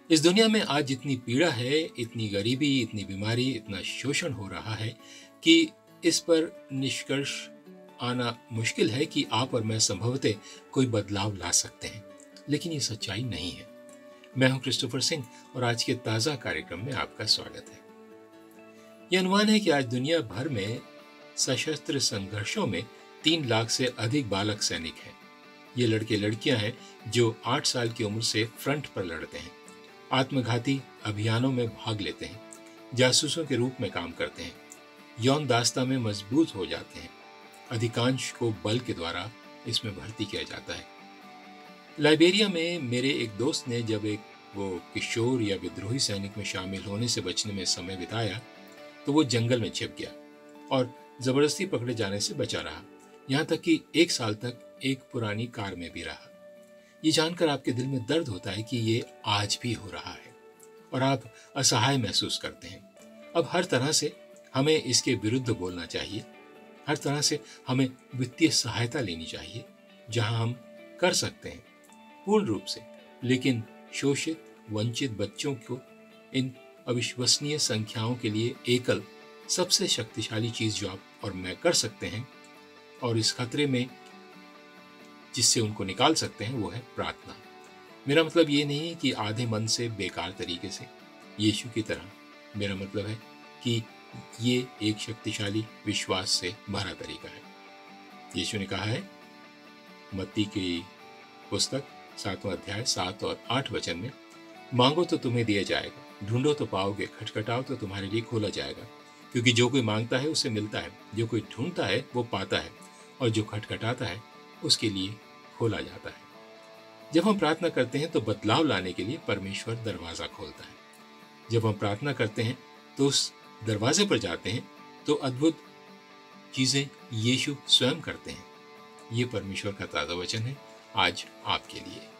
इस दुनिया में आज जितनी पीड़ा है, इतनी गरीबी, इतनी बीमारी, इतना शोषण हो रहा है कि इस पर निष्कर्ष आना मुश्किल है कि आप और मैं संभवतः कोई बदलाव ला सकते हैं। लेकिन ये सच्चाई नहीं है। मैं हूं क्रिस्टोफर सिंह और आज के ताज़ा कार्यक्रम में आपका स्वागत है। यह अनुमान है कि आज दुनिया भर में सशस्त्र संघर्षों में 3 लाख से अधिक बालक सैनिक हैं। ये लड़के लड़कियां हैं जो 8 साल की उम्र से फ्रंट पर लड़ते हैं, आत्मघाती अभियानों में भाग लेते हैं, जासूसों के रूप में काम करते हैं, यौन दास्ता में मजबूत हो जाते हैं। अधिकांश को बल के द्वारा इसमें भर्ती किया जाता है। लाइबेरिया में मेरे एक दोस्त ने जब वो किशोर या विद्रोही सैनिक में शामिल होने से बचने में समय बिताया तो वो जंगल में छिप गया और जबरदस्ती पकड़े जाने से बचा रहा, यहाँ तक कि 1 साल तक एक पुरानी कार में भी रहा। ये जानकर आपके दिल में दर्द होता है कि ये आज भी हो रहा है और आप असहाय महसूस करते हैं। अब हर तरह से हमें इसके विरुद्ध बोलना चाहिए। हर तरह से हमें वित्तीय सहायता लेनी चाहिए जहां हम कर सकते हैं पूर्ण रूप से। लेकिन शोषित वंचित बच्चों को इन अविश्वसनीय संख्याओं के लिए एकल सबसे शक्तिशाली चीज जो आप और मैं कर सकते हैं और इस खतरे में जिससे उनको निकाल सकते हैं वो है प्रार्थना। मेरा मतलब ये नहीं है कि आधे मन से बेकार तरीके से यीशु की तरह। मेरा मतलब है कि ये एक शक्तिशाली विश्वास से भरा तरीका है। यीशु ने कहा है मत्ती की पुस्तक 7वां अध्याय 7 और 8 वचन में, मांगो तो तुम्हें दिया जाएगा, ढूंढो तो पाओगे, खटखटाओ तो तुम्हारे लिए खोला जाएगा। क्योंकि जो कोई मांगता है उसे मिलता है, जो कोई ढूंढता है वो पाता है, और जो खटखटाता है उसके लिए खोला जाता है। जब हम प्रार्थना करते हैं तो बदलाव लाने के लिए परमेश्वर दरवाजा खोलता है। जब हम प्रार्थना करते हैं तो उस दरवाजे पर जाते हैं तो अद्भुत चीजें यीशु स्वयं करते हैं। ये परमेश्वर का ताजा वचन है आज आपके लिए।